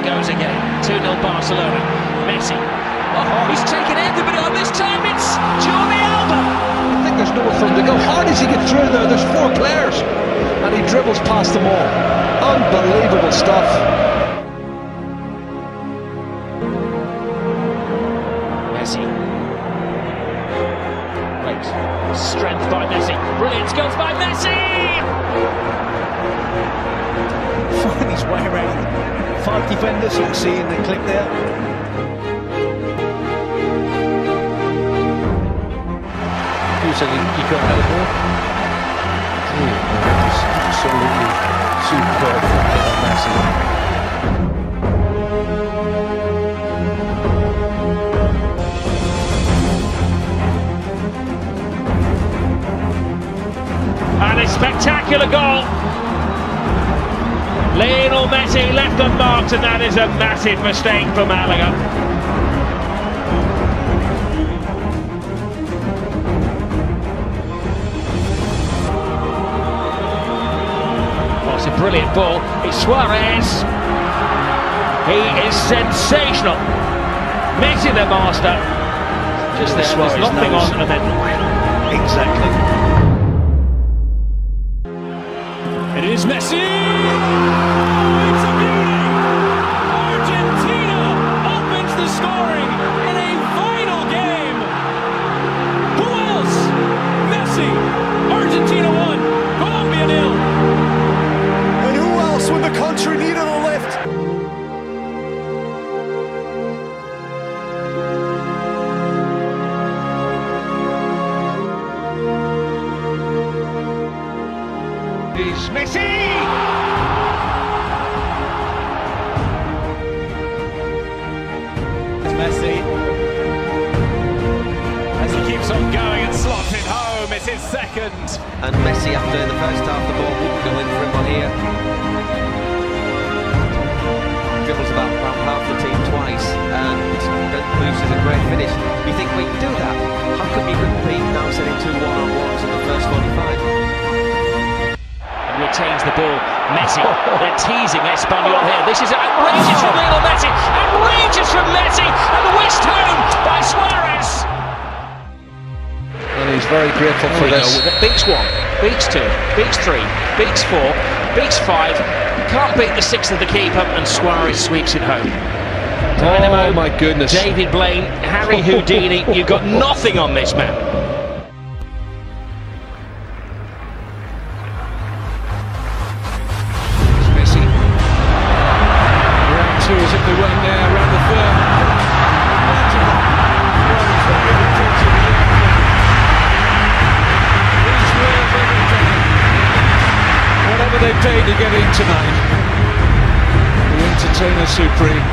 goes again. 2-0 Barcelona. Messi. Oh, he's taken everybody on this time. It's Jordi Alba. I think there's nowhere for him to go. How does he get through there? There's 4 players. And he dribbles past them all. Unbelievable stuff. Messi. Great strength by Messi. Brilliant skills by Messi! Find his way around 5 defenders, you can see in the clip there. You said you got out of there? It's absolutely superb from Messi. And a spectacular goal. Lionel Messi left unmarked, and that is a massive mistake for Malaga. Oh, it's a brilliant ball. It's Suarez. He is sensational. Messi the master. Just there's nothing on, and then exactly. It is Messi! Oh, it's a beauty! Argentina opens the scoring in a vital game! Who else? Messi! Argentina 1, Colombia 0. And who else when the country needed a lift? It's Messi! It's Messi. As he keeps on going and slots it home, it's his second. And Messi, after the first half, the ball wouldn't go in for him on here. Dribbles about half the team twice and produces a great finish. You think, we can do that? How come you couldn't beat now sitting 2 1-on-1s in the first 45? Retains the ball. Messi, they're teasing Espanyol here. This is outrageous from Lionel Messi. Outrageous from Messi, and whisked home by Suarez. And he's very grateful for this. Beats 1, beats 2, beats 3, beats 4, beats 5. Can't beat the 6th of the keeper, and Suarez sweeps it home. Dynamo, oh my goodness. David Blaine, Harry Houdini. You've got nothing on this man. As if they went there around the third. Whatever they paid to get in tonight, the entertainer supreme.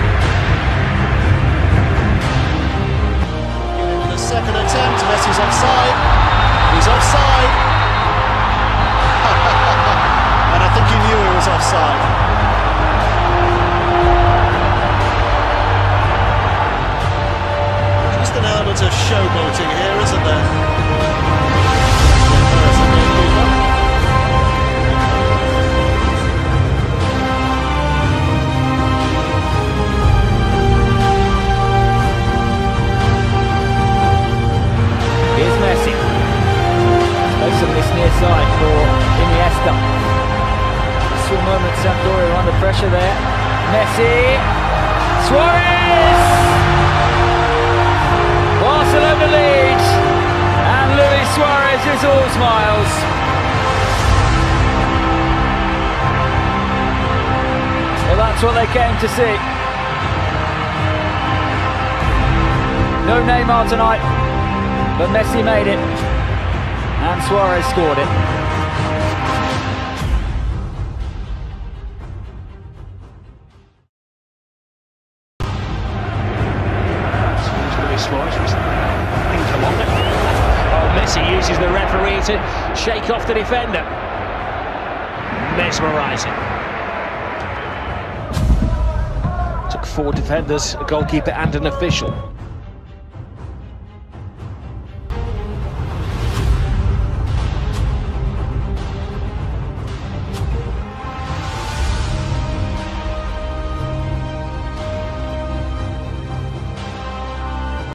On the second attempt, Messi's offside. He's offside. And I think he knew he was offside. An element of showboating here, isn't there? Here's Messi. Space on this near side for Iniesta. Just for a moment, Sampdoria under pressure there. Messi. Suarez! Barcelona leads, and Luis Suarez is all smiles. Well, that's what they came to see. No Neymar tonight, but Messi made it, and Suarez scored it. Messi uses the referee to shake off the defender. Mesmerising. Took 4 defenders, a goalkeeper and an official.